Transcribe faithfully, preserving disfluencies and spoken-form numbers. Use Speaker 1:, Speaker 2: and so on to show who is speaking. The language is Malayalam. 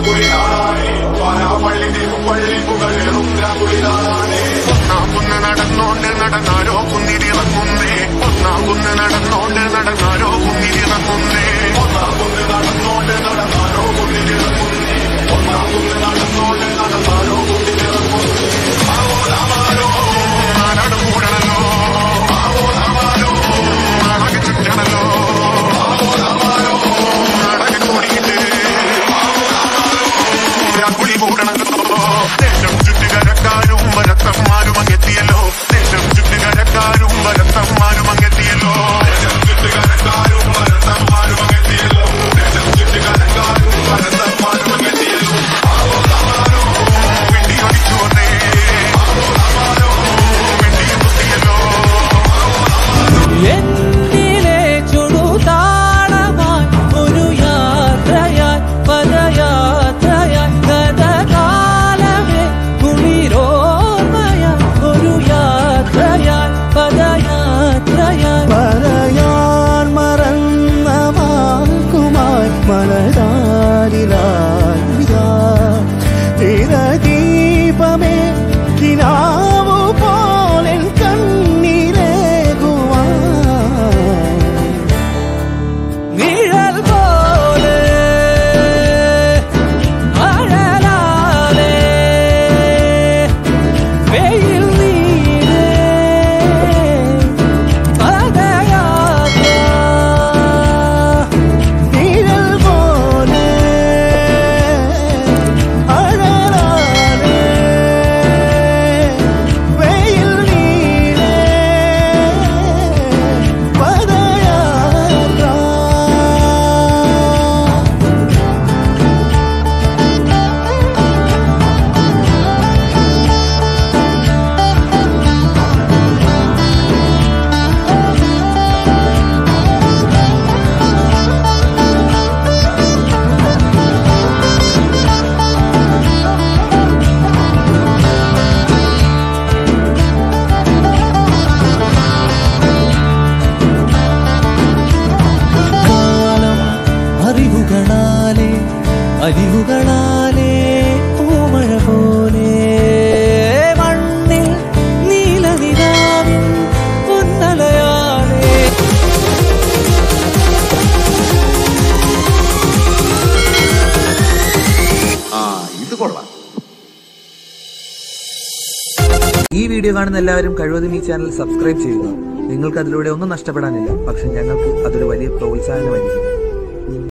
Speaker 1: നടന്നോണ്ട് നടന്നാരോ കുന്നിരിറങ്ങുന്നേ ഒന്നാകുന്ന് നടന്നോണ്ട് നടന്നാരോ കുന്നിരിറങ്ങുന്നേ ഒന്നാകുന്ന് നടന്നോണ്ട് നടന്നാരോ കുന്നിരിറങ്ങുന്നേ ഒന്നാകുന്ന് നടന്നോണ്ട് നടന്നാരോ കുന്നിരിറങ്ങുന്നേ ആവോ രാമാരോ നാടാട് കൂടണല്ലോ ആവോ രാമാരോ നാടക ചുറ്റണല്ലോ ആവോ രാമാരോ നാടക കൂടിയിട്ട് ആവോ രാമാരോ കുളി കൂടണല്ലോ ദേശം ചുറ്റുകരക്കാരും വരത്തന്മാരും അങ്ങെത്തിയല്ലോ ദേശം ചുറ്റുകരക്കാരും വരത്തന്മാരും അങ്ങെത്തിയല്ലോ ദേശം ചുറ്റുകരക്കാരും വരത്തന്മാരും അങ്ങെത്തിയല്ലോ ദേശം ചുറ്റുകരക്കാരും വരത്തന്മാരും അങ്ങെത്തിയല്ലോ ആവോ രാമാരോ വെണ്ടി ഒടിച്ചു വന്നേ ആവോ രാമാരോ വെണ്ടി കുത്തിയല്ലോ
Speaker 2: എന്നിലെ ചുടുതാളമായി ഒരു യാത്രയായി പദയാത്രയായി ഗതകാലമേ കുളിരോർമ്മയായി ഒരു യാത്രയായി പദയാത്രയായി പറയാൻ മറന്ന വാക്കുമായി മനതാരിലായി ദീപമേ കിനാവു പോലെ കണ്ണീരേകുവാൻ നിഴൽ പോലെ അഴലാലെ വെയിൽ നീരേ പദയാത്ര നിഴൽ പോലെ അഴലാലെ വെയിൽ നീരേ പദയാത്ര കാലം അറിവുകളാലേ അരിവുകളാലേ പൂമഴ പോലെ മണ്ണിൽ നീലനിലാവിൻ പൊന്നലയാലേ
Speaker 3: ഇത് കൊള്ളാം. ഈ വീഡിയോ കാണുന്ന എല്ലാവരും കഴിവതും ഈ ചാനൽ സബ്സ്ക്രൈബ് ചെയ്യുക. നിങ്ങൾക്ക് അതിലൂടെ ഒന്നും നഷ്ടപ്പെടാനില്ല, പക്ഷെ ഞങ്ങൾക്ക് അതൊരു വലിയ പ്രോത്സാഹനമായിരിക്കും.